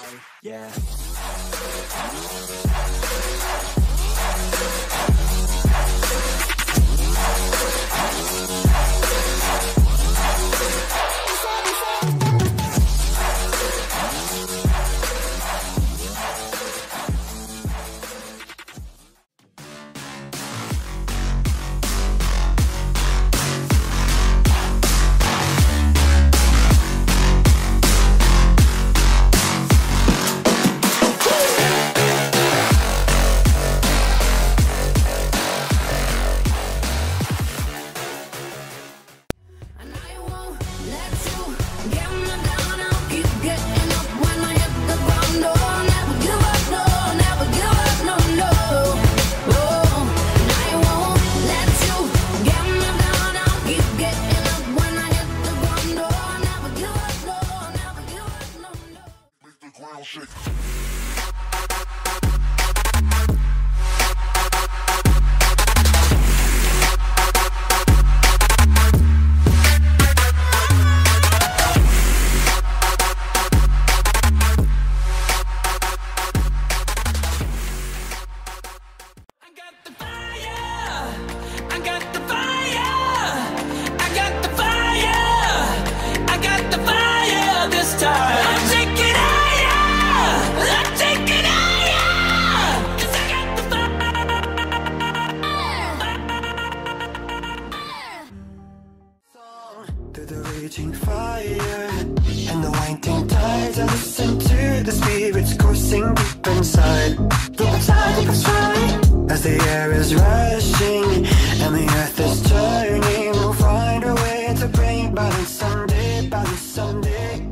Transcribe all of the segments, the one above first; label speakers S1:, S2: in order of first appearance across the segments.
S1: yeah.
S2: Fire and the winding tides. I listen to the spirits coursing deep inside. The tide is right as the air is rushing and the earth is turning. We'll find a way to bring balance someday, balance someday.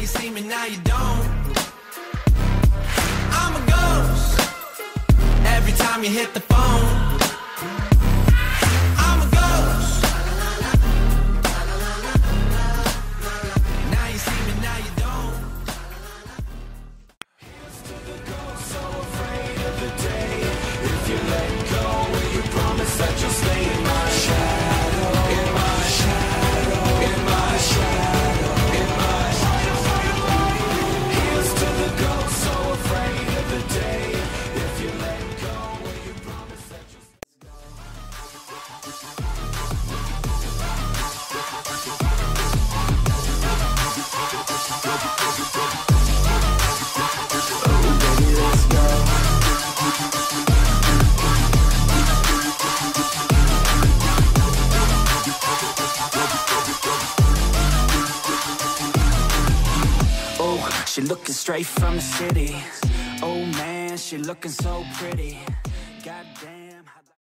S1: see me, now you don't. I'm a ghost every time you hit the phone. I'm a ghost. Now you see me, now you don't. Here's to the ghost, so afraid of the day. If you let go, will you promise that you'll stay in my shadow? In my shadow, in my shadow, in my shadow. Here's to the ghost, so afraid of the day. If you let go, will you promise that you'll she looking straight from the city. Oh man, she looking so pretty. Goddamn.